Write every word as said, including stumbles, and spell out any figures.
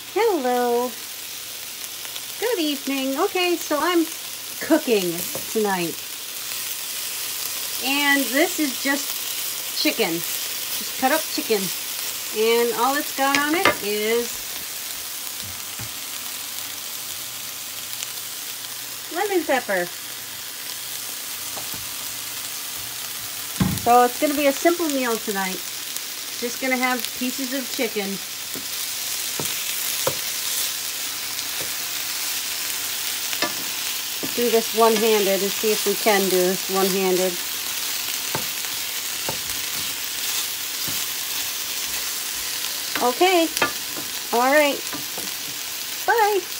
Hello. Good evening. Okay, so I'm cooking tonight. And this is just chicken. Just cut up chicken. And all it's got on it is lemon pepper. So it's going to be a simple meal tonight. Just going to have pieces of chicken. Do this one-handed and see if we can do this one-handed. Okay. All right. Bye.